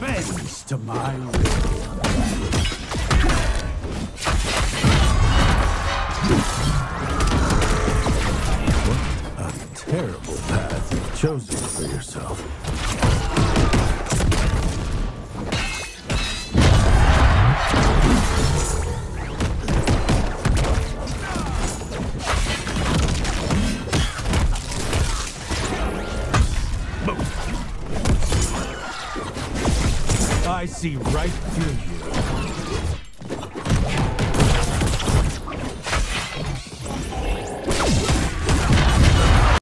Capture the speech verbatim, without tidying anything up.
bends to my will. What a terrible path you've chosen for yourself. I see right through you.